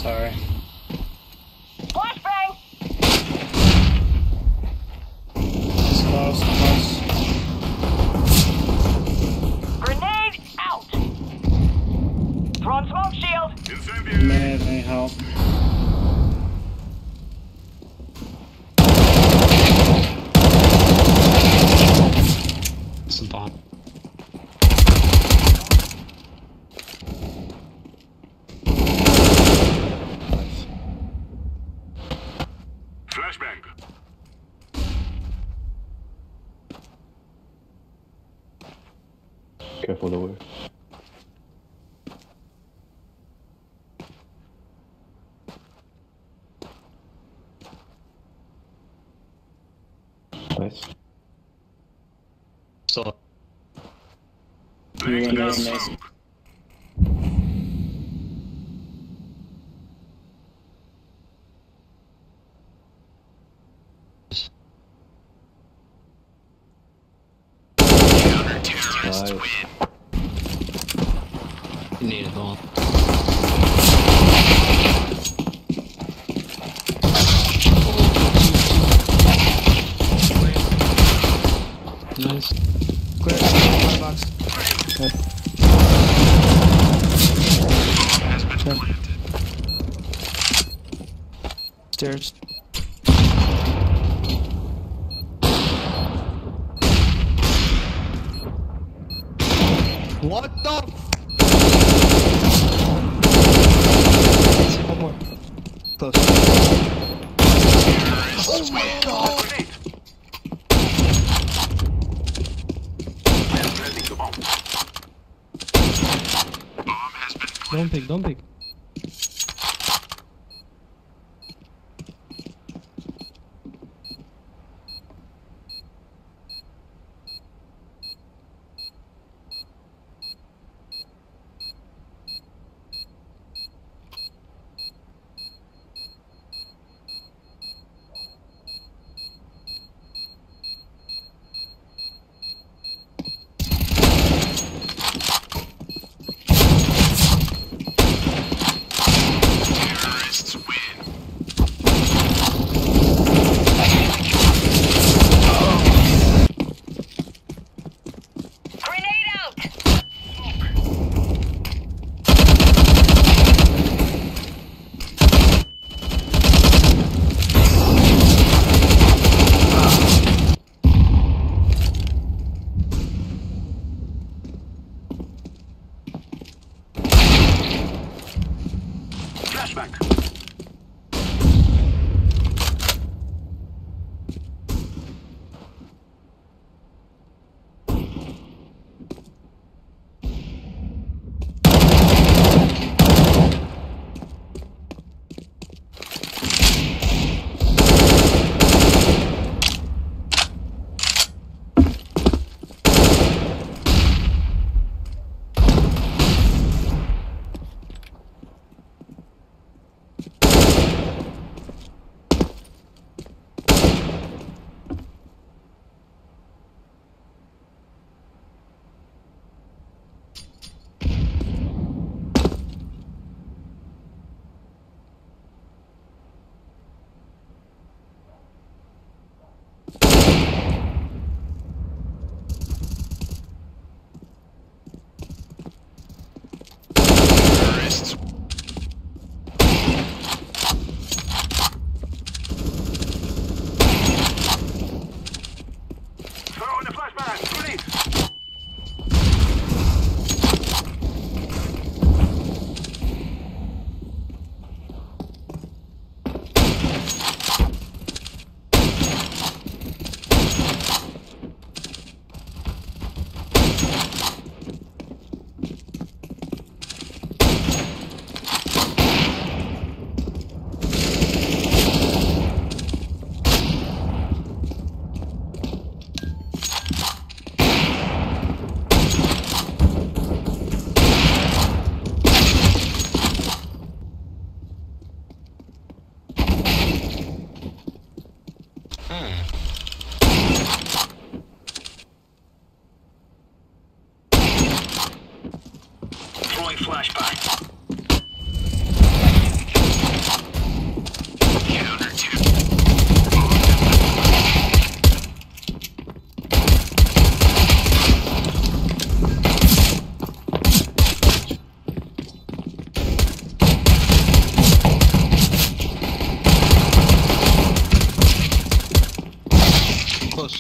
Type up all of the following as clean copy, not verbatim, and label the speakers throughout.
Speaker 1: Sorry.
Speaker 2: Flashbang!
Speaker 1: It's close, close.
Speaker 2: Grenade out! Throwing smoke shield!
Speaker 1: Mid, any help?
Speaker 3: Some bomb.
Speaker 4: Flashbang.
Speaker 5: Careful the way. Nice.
Speaker 3: So
Speaker 1: You win this, Mason.
Speaker 5: Nice.
Speaker 3: you need a bomb. Nice.
Speaker 6: Clear. Fire box. Stairs. What the? One more. Close. Oh my god!
Speaker 3: Don't pick, don't pick.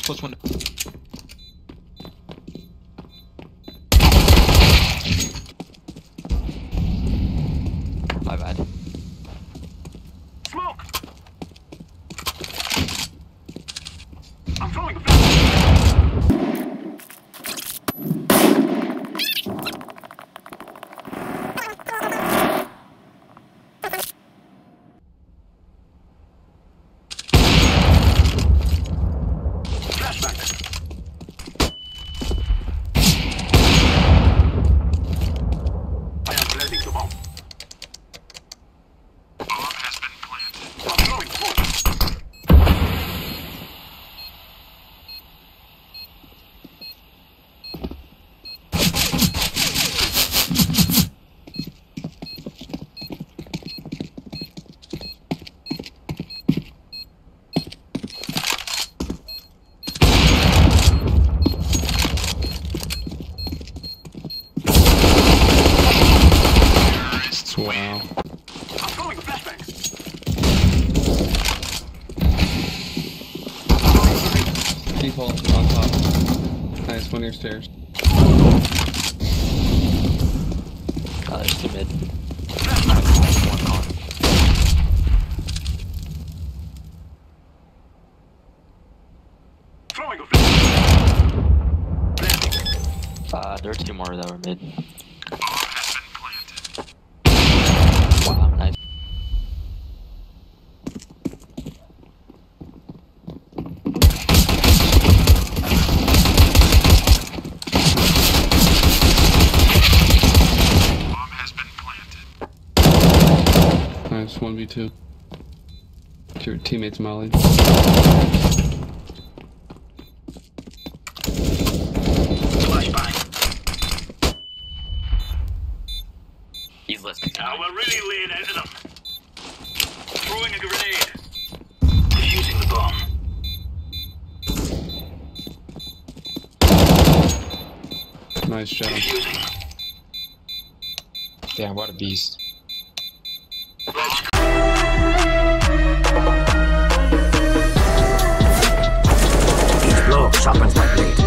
Speaker 6: Plus one.
Speaker 4: My bad.
Speaker 2: Smoke! I'm throwing a flashbang. I am planting the bomb. Bomb has been planted. I'm throwing smoke.
Speaker 3: Wow.
Speaker 2: I'm throwing a flashbang.
Speaker 3: Default on top. Nice, one of your stairs.
Speaker 4: There's two mid.
Speaker 2: Throwing a flashbang.
Speaker 4: There are two more that were mid.
Speaker 2: Bomb has been planted.
Speaker 4: Wow, nice.
Speaker 2: Bomb has been planted.
Speaker 3: Nice, 1v2. Your teammates molly.
Speaker 2: Flashbang.
Speaker 4: He's listening.
Speaker 2: Now we're really laying into them. Throwing a grenade. Defusing the bomb.
Speaker 3: Nice job.
Speaker 2: Defusing.
Speaker 4: Damn, what a beast.
Speaker 7: Blow sharpens my blade.